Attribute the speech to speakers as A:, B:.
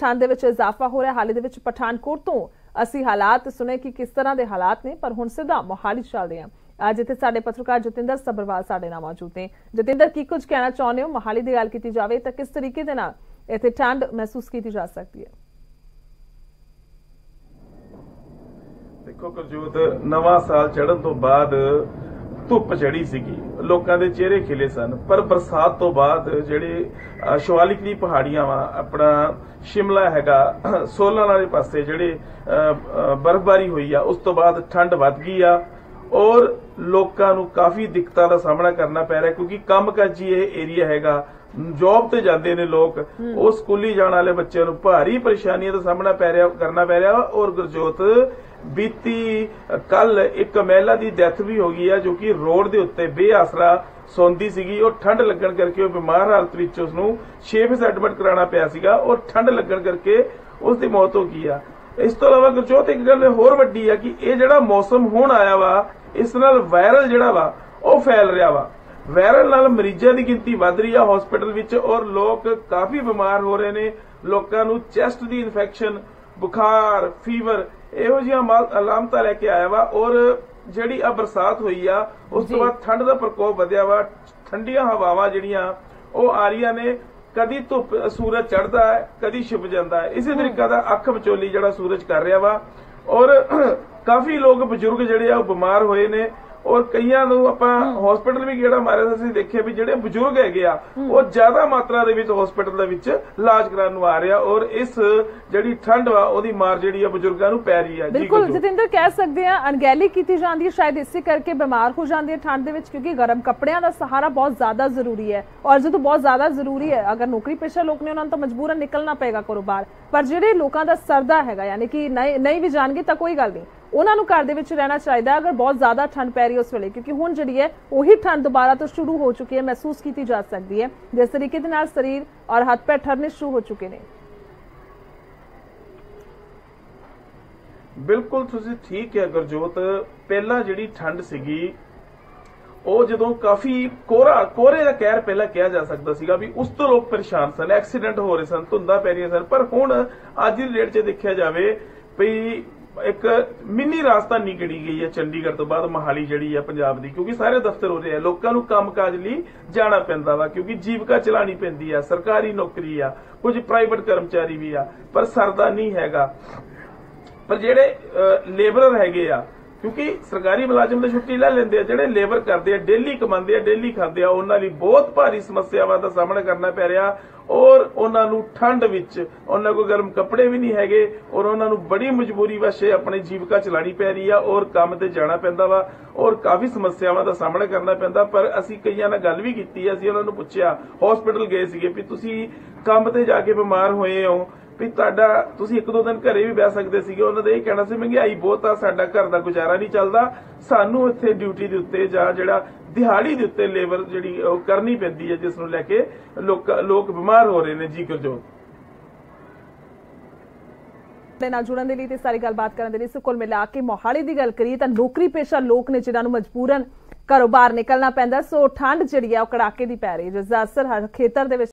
A: ਠੰਡ ਦੇ ਵਿੱਚ ਇਜ਼ਾਫਾ ਹੋ ਰਿਹਾ। ਹਾਲ ਹੀ ਦੇ ਵਿੱਚ ਪਠਾਨਕੋਟ ਤੋਂ ਅਸੀਂ ਹਾਲਾਤ ਸੁਣੇ ਕਿ ਕਿਸ ਤਰ੍ਹਾਂ ਦੇ ਹਾਲਾਤ ਨੇ, ਪਰ ਹੁਣ ਸਿੱਧਾ ਮੋਹਾਲੀ ਚੱਲਦੇ ਹਾਂ ਜਿੱਥੇ ਸਾਡੇ ਪੱਤਰਕਾਰ ਜਤਿੰਦਰ ਸੱਭਰਵਾਲ ਸਾਡੇ ਨਾਲ ਮੌਜੂਦ ਨੇ। ਜਤਿੰਦਰ, ਕੀ ਕੁਝ ਕਹਿਣਾ ਚਾਹੁੰਦੇ ਹੋ? ਮੋਹਾਲੀ ਦੀ ਗੱਲ ਕੀਤੀ ਜਾਵੇ ਤਾਂ ਕਿਸ ਤਰੀਕੇ ਦੇ ਨਾਲ ਇੱਥੇ ਠੰਡ ਮਹਿਸੂਸ ਕੀਤੀ ਜਾ ਸਕਦੀ ਹੈ?
B: देखो गुरजोत, नवा साल चढ़न तो बाद धुप चढ़ी सीगी, लोकां दे चेहरे खिले सन, पर बरसात तो बाद जिहड़े शिवालिक दी पहाड़ियां वा अपना शिमला हैगा सोलन वाले पासे जिहड़े बर्फबारी हुई आ, उस तो बाद ठंड वध गई आ और लोकां नूं काफी दिक्कतां दा सामना करना पै रहा, क्योंकि काम काजी ये एरिया हैगा, जॉब ते जाते ने लोग, ਉਹ ਸਕੂਲੀ ਜਾਣ ਵਾਲੇ ਬੱਚਿਆਂ ਨੂੰ ਭਾਰੀ ਪਰੇਸ਼ਾਨੀਆਂ ਦਾ ਸਾਹਮਣਾ ਕਰਨਾ ਪੈ ਰਿਹਾ। ਔਰ ਗੁਰਜੋਤ, ਬੀਤੀ ਕੱਲ ਇੱਕ ਮਹਿਲਾ ਦੀ ਡੈਥ ਵੀ ਹੋ ਗਈ ਆ, ਜੋ ਕਿ ਰੋਡ ਦੇ ਉੱਤੇ ਬੇਆਸਰਾ ਸੌਂਦੀ ਸੀਗੀ ਔਰ ਠੰਡ ਲੱਗਣ ਕਰਕੇ ਉਹ ਬਿਮਾਰ ਹਾਲਤ ਵਿੱਚ ਉਸ ਨੂੰ 6 ਫੀਸ ਐਡਮਿਟ ਕਰਾਉਣਾ ਪਿਆ ਸੀਗਾ ਔਰ ਠੰਡ ਲੱਗਣ ਕਰਕੇ ਉਸ ਦੀ ਮੌਤ ਹੋ ਗਈ ਆ। ਇਸ ਤੋਂ ਇਲਾਵਾ ਗੁਰਜੋਤ, ਇੱਕ ਗੱਲ ਹੋਰ ਵੱਡੀ ਆ ਕਿ ਇਹ ਜਿਹੜਾ ਮੌਸਮ ਹੁਣ ਆਇਆ ਵਾ, ਇਸ ਨਾਲ ਵਾਇਰਲ ਜਿਹੜਾ ਵਾ ਉਹ ਫੈਲ ਰਿਹਾ ਵਾ। ਵਾਇਰਲ ਨਾਲ ਮਰੀਜ਼ਾਂ ਦੀ ਗਿਣਤੀ ਵੱਧ ਰਹੀ ਆ ਹਸਪੀਟਲ ਵਿੱਚ ਔਰ ਲੋਕ ਕਾਫੀ ਬਿਮਾਰ ਹੋ ਰਹੇ ਨੇ। ਲੋਕਾਂ ਨੂੰ ਚੈਸਟ ਦੀ ਇਨਫੈਕਸ਼ਨ, ਬੁਖਾਰ, ਫੀਵਰ ਇਹੋ ਜਿਹੀਆਂ ਅਲਾਮਤਾਂ ਲੈ ਕੇ ਆਇਆ ਵਾ। ਔਰ ਜਿਹੜੀ ਆ ਬਰਸਾਤ ਹੋਈ ਆ ਉਸ ਤੋਂ ਬਾਅਦ ਠੰਡ ਦਾ ਪ੍ਰਕੋਪ ਵਧਿਆ ਵਾ। ਠੰਡੀਆਂ ਹਵਾਵਾਂ ਜਿਹੜੀਆਂ ਉਹ ਆ ਰਹੀਆਂ ਨੇ, ਕਦੀ ਧੁੱਪ ਸੂਰਜ ਚੜ੍ਹਦਾ ਹੈ, ਕਦੀ ਛਿਪ ਜਾਂਦਾ ਹੈ। ਇਸੇ ਤਰੀਕਾ ਦਾ ਅੱਖ ਵਿਚੋਲੀ ਜਿਹੜਾ ਸੂਰਜ ਕਰ ਰਿਹਾ ਵਾ। ਔਰ ਕਾਫੀ ਲੋਕ ਬਜ਼ੁਰਗ ਜਿਹੜੇ ਆ ਉਹ ਬਿਮਾਰ ਹੋਏ ਨੇ ਔਰ ਕਈਆਂ ਨੂੰ ਆਪਾਂ ਹਸਪੀਟਲ ਵੀ ਗੇੜਾ ਮਾਰਿਆ, ਅਸੀਂ ਦੇਖਿਆ ਵੀ ਜਿਹੜੇ ਬਜ਼ੁਰਗ ਹੈਗੇ ਆ ਉਹ ਜ਼ਿਆਦਾ ਮਾਤਰਾ ਦੇ ਵਿੱਚ ਹਸਪੀਟਲ ਦੇ ਵਿੱਚ ਇਲਾਜ ਕਰਾਉਣ ਨੂੰ ਆ ਰਿਹਾ ਔਰ ਇਸ ਜਿਹੜੀ ਠੰਡ ਵਾ ਉਹਦੀ ਮਾਰ ਜਿਹੜੀ ਆ ਬਜ਼ੁਰਗਾਂ ਨੂੰ ਪੈ ਰਹੀ ਆ।
A: ਬਿਲਕੁਲ ਜਤਿੰਦਰ, ਕਹਿ ਸਕਦੇ ਆ ਅਣਗਹਿਲੀ ਕੀਤੀ ਜਾਂਦੀ ਹੈ, ਸ਼ਾਇਦ ਇਸੇ ਕਰਕੇ ਬਿਮਾਰ ਹੋ ਜਾਂਦੇ ਆ ਠੰਡ ਦੇ ਵਿੱਚ, ਕਿਉਂਕਿ ਗਰਮ ਕੱਪੜਿਆਂ ਦਾ ਸਹਾਰਾ ਬਹੁਤ ਜ਼ਿਆਦਾ ਜ਼ਰੂਰੀ ਹੈ। ਔਰ ਜਦੋਂ ਬਹੁਤ ਜ਼ਿਆਦਾ ਜ਼ਰੂਰੀ ਹੈ, ਅਗਰ ਨੌਕਰੀ ਪੇਸ਼ਾ ਲੋਕ ਨੇ ਉਹਨਾਂ ਨੂੰ ਤਾਂ ਮਜਬੂਰਨ ਨਿਕਲਣਾ ਪਏਗਾ ਘਰੋਂ ਬਾਹਰ, ਪਰ ਜਿਹੜੇ ਲੋਕਾਂ ਦਾ ਸਰਦਾ ਹੈਗਾ ਯਾਨੀ ਕਿ ਨਹੀਂ ਵੀ ਜਾਣਗੇ ਤਾਂ ਕੋਈ ਗੱਲ ਨਹੀਂ, ਉਹਨਾਂ ਨੂੰ ਘਰ ਦੇ ਵਿੱਚ ਰਹਿਣਾ ਚਾਹੀਦਾ ਅਗਰ ਬਹੁਤ ਜ਼ਿਆਦਾ ਠੰਡ ਪੈ ਰਹੀ ਉਸ ਵੇਲੇ, ਕਿਉਂਕਿ ਹੁਣ ਜਿਹੜੀ ਹੈ ਉਹੀ ਠੰਡ ਦੁਬਾਰਾ ਤੋਂ ਸ਼ੁਰੂ ਹੋ ਚੁੱਕੀ ਹੈ, ਮਹਿਸੂਸ ਕੀਤੀ ਜਾ ਸਕਦੀ ਹੈ ਜਿਸ ਤਰੀਕੇ ਦੇ ਨਾਲ ਸਰੀਰ ਔਰ ਹੱਥ ਪੈਰ ਠਰਨੇ ਸ਼ੁਰੂ ਹੋ ਚੁੱਕੇ ਨੇ।
B: ਬਿਲਕੁਲ ਤੁਸੀਂ ਠੀਕ ਹੈ ਗੁਰਜੋਤ, ਪਹਿਲਾਂ ਜਿਹੜੀ ਠੰਡ ਸੀਗੀ ਉਹ ਜਦੋਂ ਕਾਫੀ ਕੋਹਰੇ ਦਾ ਕਹਿਰ ਪਹਿਲਾਂ ਕਿਹਾ ਜਾ ਸਕਦਾ ਸੀਗਾ ਵੀ ਉਸ ਤੋਂ ਲੋਕ ਪਰੇਸ਼ਾਨ ਸਨ, ਐਕਸੀਡੈਂਟ ਹੋ ਰਹੇ ਸਨ, ਧੁੰਦਾਂ ਪੈ ਰਹੀਆਂ ਸਨ। ਪਰ ਹੁਣ ਅੱਜ ਦੀ ਡੇਟ 'ਚ ਦੇਖਿਆ ਜਾਵੇ ਵੀ ਇੱਕ ਮਿੰਨੀ ਰਾਜਧਾਨੀ ਗਿਣੀ ਗਈ ਹੈ ਚੰਡੀਗੜ੍ਹ ਤੋਂ ਬਾਅਦ ਮੋਹਾਲੀ ਜਿਹੜੀ ਆ ਪੰਜਾਬ ਦੀ, ਕਿਉਂਕਿ ਸਾਰੇ ਦਫ਼ਤਰ ਹੋ ਰਹੇ ਆ, ਲੋਕਾਂ ਨੂੰ ਕੰਮਕਾਜ ਲਈ ਜਾਣਾ ਪੈਂਦਾ ਵਾ, ਕਿਉਂਕਿ ਜੀਵਿਕਾ ਚਲਾਣੀ ਪੈਂਦੀ ਆ, ਸਰਕਾਰੀ ਨੌਕਰੀ ਆ, ਕੁਝ ਪ੍ਰਾਈਵੇਟ ਕਰਮਚਾਰੀ ਵੀ ਆ, ਪਰ ਸਰਦਾ ਨਹੀਂ ਹੈਗਾ। ਪਰ ਜਿਹੜੇ ਲੇਬਰਰ ਹੈਗੇ ਆ, ਕਿਉਂਕਿ ਸਰਕਾਰੀ ਮੁਲਾਜ਼ਮ ਤਾਂ ਛੁੱਟੀ ਲੈ ਲੈਂਦੇ ਆ, ਜਿਹੜੇ ਲੇਬਰ ਕਰਦੇ ਆ, ਡੇਲੀ ਕਮਾਉਂਦੇ ਆ, ਡੇਲੀ ਖਾਂਦੇ ਆ, ਉਹਨਾਂ ਲਈ ਬਹੁਤ ਭਾਰੀ ਸਮੱਸਿਆਵਾਂ ਦਾ ਸਾਹਮਣਾ ਕਰਨਾ ਪੈ ਰਿਹਾ ਔਰ ਉਹਨਾਂ ਨੂੰ ਠੰਡ ਵਿੱਚ ਉਹਨਾਂ ਕੋਲ ਗਰਮ ਕੱਪੜੇ ਵੀ ਨਹੀਂ ਹੈਗੇ ਔਰ ਉਹਨਾਂ ਨੂੰ ਬੜੀ ਮਜਬੂਰੀ ਵਸ਼ ਆਪਣੀ ਜੀਵਿਕਾ ਚਲਾਣੀ ਪੈ ਰਹੀ ਆ ਔਰ ਕੰਮ ਤੇ ਜਾਣਾ ਪੈਂਦਾ ਵਾ ਔਰ ਕਾਫੀ ਸਮੱਸਿਆਵਾਂ ਦਾ ਸਾਹਮਣਾ ਕਰਨਾ ਪੈਂਦਾ। ਪਰ ਅਸੀਂ ਕਈਆਂ ਨਾਲ ਗੱਲ ਵੀ ਕੀਤੀ, ਅਸੀਂ ਉਹਨਾਂ ਨੂੰ ਪੁੱਛਿਆ, ਹਸਪੀਟਲ ਗਏ ਸੀਗੇ ਵੀ ਤੁਸੀਂ ਕੰਮ ਤੇ ਜਾ ਕੇ ਬਿਮਾਰ ਹੋਏ ਹੋ ਵੀ ਤੁਸੀਂ 1-2 ਦਿਨ ਘਰੇ ਵੀ ਬਹਿ ਸਕਦੇ ਸੀਗੇ, ਉਹਨਾਂ ਦਾ ਇਹ ਕਹਿਣਾ ਸੀ ਮਹਿੰਗਾਈ ਬਹੁਤ ਆ, ਸਾਡਾ ਘਰ ਦਾ ਗੁਜ਼ਾਰਾ ਨਹੀਂ ਚੱਲਦਾ, ਸਾਨੂੰ ਇੱਥੇ ਡਿਊਟੀ ਦੇ ਉੱਤੇ ਜਾਂ ਜਿਹੜਾ ਦਿਹਾੜੀ ਦੇ ਉੱਤੇ ਲੇਬਰ ਜਿਹੜੀ ਉਹ ਕਰਨੀ ਪੈਂਦੀ ਹੈ, ਜਿਸ ਨੂੰ ਲੈ ਕੇ ਲੋਕ ਬਿਮਾਰ ਹੋ ਰਹੇ ਨੇ। ਜੀ ਗੁਰਜੋਤ,
A: ਨਾਲ ਜੁੜਨ ਦੇ ਲਈ ਤੇ ਸਾਰੀ ਗੱਲਬਾਤ ਕਰਨ ਦੇ ਲਈ ਕੁੱਲ ਮਿਲਾ ਕੇ ਮੋਹਾਲੀ ਦੀ ਗੱਲ ਕਰੀਏ ਤਾਂ ਨੌਕਰੀ ਪੇਸ਼ਾ ਲੋਕ ਨੇ ਜਿਨ੍ਹਾਂ ਨੂੰ ਮਜਬੂਰਨ ਘਰੋਂ ਬਾਹਰ ਨਿਕਲਣਾ ਪੈਂਦਾ, ਸੋ ਠੰਡ ਜਿਹੜੀ ਆ ਉਹ ਕੜਾਕੇ ਦੀ ਪੈ ਰਹੀ ਹੈ, ਜਿਸ ਦਾ ਅਸਰ ਹਰ ਖੇਤਰ ਦੇ ਵਿੱਚ